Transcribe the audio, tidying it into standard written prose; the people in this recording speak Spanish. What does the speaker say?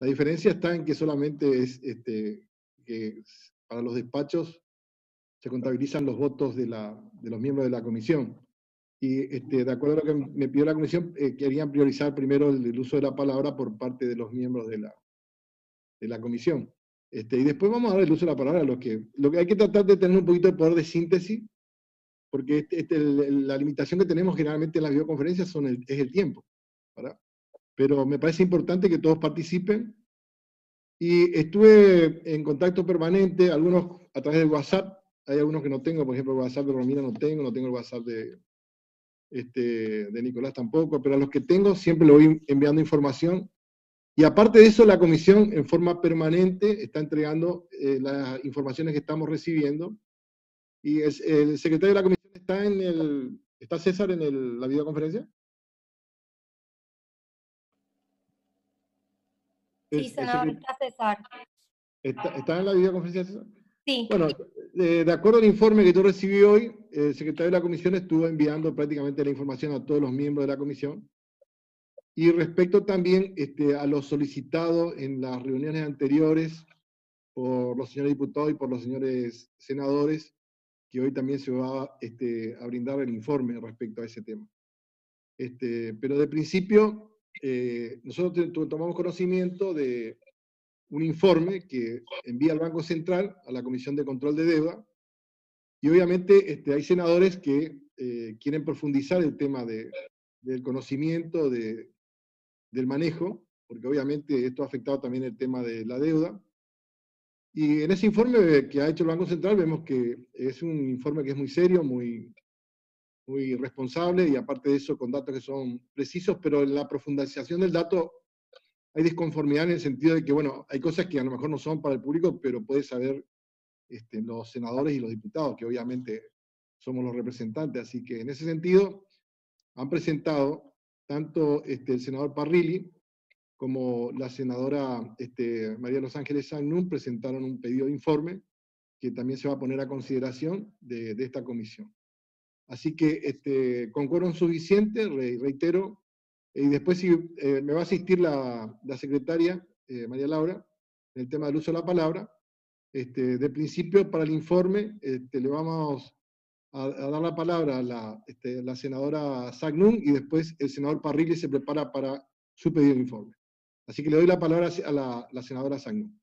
La diferencia está en que solamente es que para los despachos se contabilizan los votos de los miembros de la comisión. Y de acuerdo a lo que me pidió la comisión, querían priorizar primero el uso de la palabra por parte de los miembros de la comisión. Y después vamos a dar el uso de la palabra a los que... Lo que hay que tratar de tener un poquito de poder de síntesis, porque la limitación que tenemos generalmente en las videoconferencias es el tiempo, ¿verdad? Pero me parece importante que todos participen. Y estuve en contacto permanente, algunos a través del WhatsApp, hay algunos que no tengo, por ejemplo el WhatsApp de Romina no tengo el WhatsApp de Nicolás tampoco, pero a los que tengo siempre le voy enviando información. Y aparte de eso, la comisión en forma permanente está entregando las informaciones que estamos recibiendo. Y el secretario de la comisión ¿está César en la videoconferencia? Sí, senador, está César. ¿Está en la videoconferencia, César? Sí. Bueno, de acuerdo al informe que yo recibí hoy, el secretario de la comisión estuvo enviando prácticamente la información a todos los miembros de la comisión. Y respecto también a lo solicitado en las reuniones anteriores por los señores diputados y por los señores senadores, que hoy también se va a brindar el informe respecto a ese tema. Pero de principio, nosotros tomamos conocimiento de un informe que envía el Banco Central a la Comisión de Control de Deuda, y obviamente hay senadores que quieren profundizar el tema del conocimiento, del manejo, porque obviamente esto ha afectado también el tema de la deuda. Y en ese informe que ha hecho el Banco Central vemos que es un informe que es muy serio, muy responsable, y aparte de eso con datos que son precisos, pero en la profundización del dato hay disconformidad en el sentido de que, bueno, hay cosas que a lo mejor no son para el público, pero puede saber los senadores y los diputados, que obviamente somos los representantes. Así que en ese sentido han presentado tanto el senador Parrilli como la senadora María de los Ángeles Sagnún presentaron un pedido de informe que también se va a poner a consideración de esta comisión. Así que con quórum suficiente, reitero, y después si me va a asistir la secretaria, María Laura, en el tema del uso de la palabra. De principio, para el informe, le vamos a dar la palabra a la senadora Sagnún, y después el senador Parrilli se prepara para su pedido de informe. Así que le doy la palabra a la senadora Sagnún.